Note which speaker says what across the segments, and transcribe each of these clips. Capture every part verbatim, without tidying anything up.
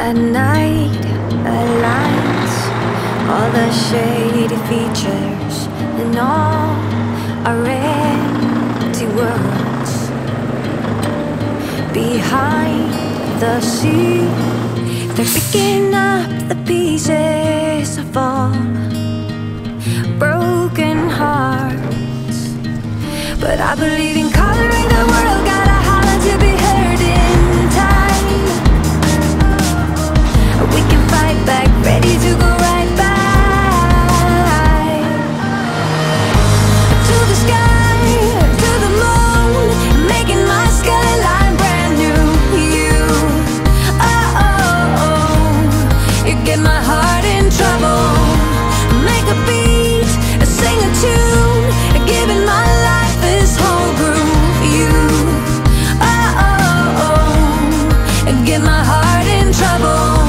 Speaker 1: At night, aligns all the shady features and all our empty worlds. Behind the sea, they're picking up the pieces of all broken hearts. But I believe in coloring the world, gotta holler to be heard in time. We can fight back, ready to go right back to the sky, to the moon, making my skyline brand new. You, oh, oh, oh, you get my heart in trouble. Make a beat, sing a tune, giving my life this whole groove. You, oh, oh, oh, get my heart in trouble.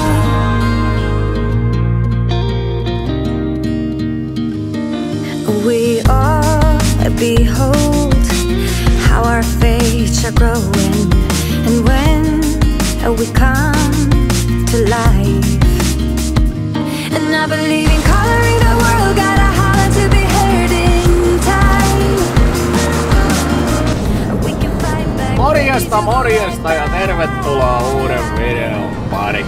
Speaker 1: We all behold how our fates are growing, and when we come to life. And I believe in coloring the world, gotta holler to be heard in time. We can fight back.
Speaker 2: Morjesta, morjesta ja tervetuloa uuden videon pari.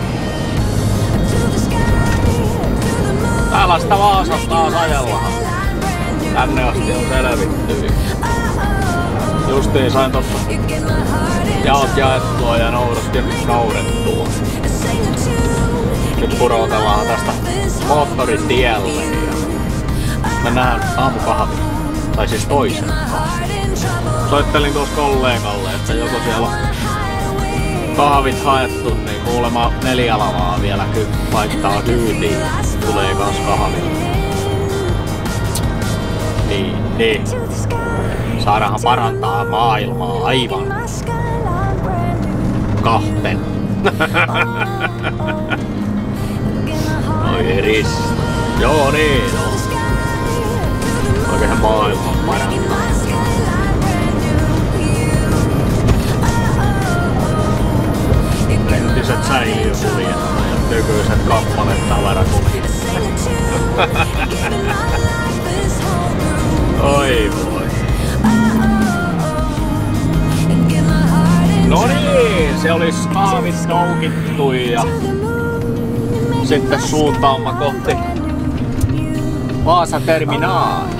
Speaker 2: Tällaista Vaasasta taas ajellaan. Tänne asti on selvitty. Justiin sain tossa jaot jaettua ja noudetkin noudettua. Nyt purotellaan tästä moottoritielle ja mennään aamukahvin. Tai siis toisen kahvin. Soittelin tuossa kollegalle, että joko siellä on kahvit haettu, niin kuulemma neljä lavaa vielä laittaa kyytiin. Tulee kans kahvit. Niin, niin. Saadaan parantaa maailmaa aivan kahten. Oi eris. Joo niin on. Oikein maailman parantaa. Entiset säiliökuljettajat ja nykyiset kappaleet tavarakuljettajat. Oi voi. No niin, se olisi kahvit noukittu ja sitten suuntaamme kohti Vaasan terminaali.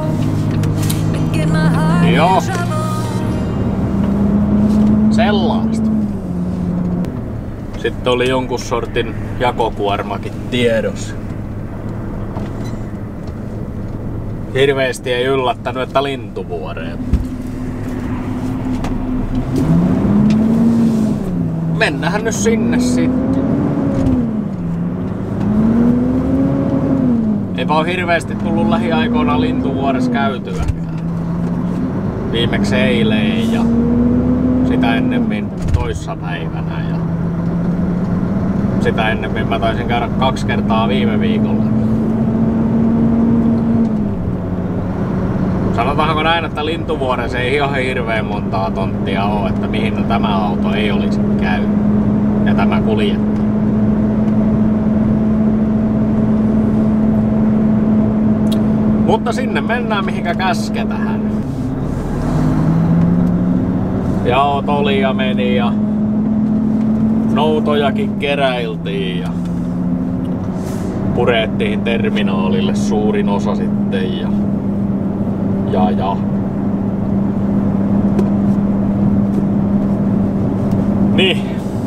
Speaker 2: Joo. Sellaista. Sitten oli jonkun sortin jakokuormakin tiedossa. Hirveesti ei yllättänyt, että Lintuvuoreen. Mennään nyt sinne sitten. Eipä oo hirveesti tullut lähiaikoina Lintuvuoressa käytyäkään. Viimeksi eilen ja sitä ennemmin toissapäivänä ja sitä ennemmin mä taisin käydä kaksi kertaa viime viikolla. Sanotaanko näin, että Lintuvuoressa ei ihan hirveän montaa tonttia ole, että mihin tämä auto ei olisi käynyt ja tämä kuljetti. Mutta sinne mennään mihinkä käsketään. Ja tolia meni ja noutojakin keräiltiin ja purettiin terminaalille suurin osa sitten ja Ja ja. Niin.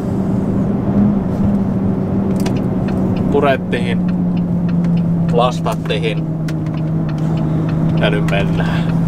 Speaker 2: Purettiin, lastattiin ja nyt mennään.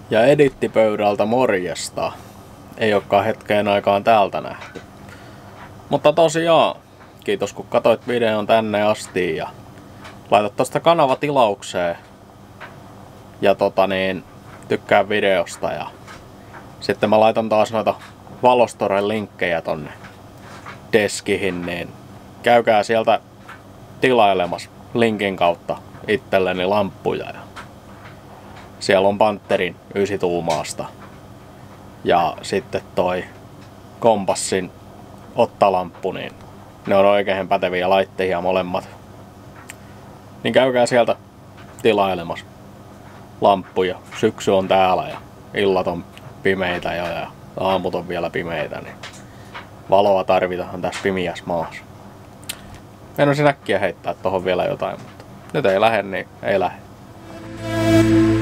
Speaker 2: Ja edittipöydältä morjesta. Ei olekaan hetkeen aikaan täältä nähty. Mutta tosiaan, kiitos kun katsoit videon tänne asti ja laita tosta kanava tilaukseen. Ja tota niin, tykkää videosta ja sitten mä laitan taas noita Valostoren linkkejä tonne deskihin, niin käykää sieltä tilailemassa linkin kautta itselleni lamppuja. Ja siellä on Pantherin ysituumaasta ja sitten toi kompassin ottalamppu, niin ne on oikein päteviä laitteita molemmat. Niin käykää sieltä tilailemassa lamppuja. Syksy on täällä ja illat on pimeitä jo ja aamut on vielä pimeitä, niin valoa tarvitaan tässä pimiässä maassa. En olisi äkkiä heittää tohon vielä jotain, mutta nyt ei lähde, niin ei lähde.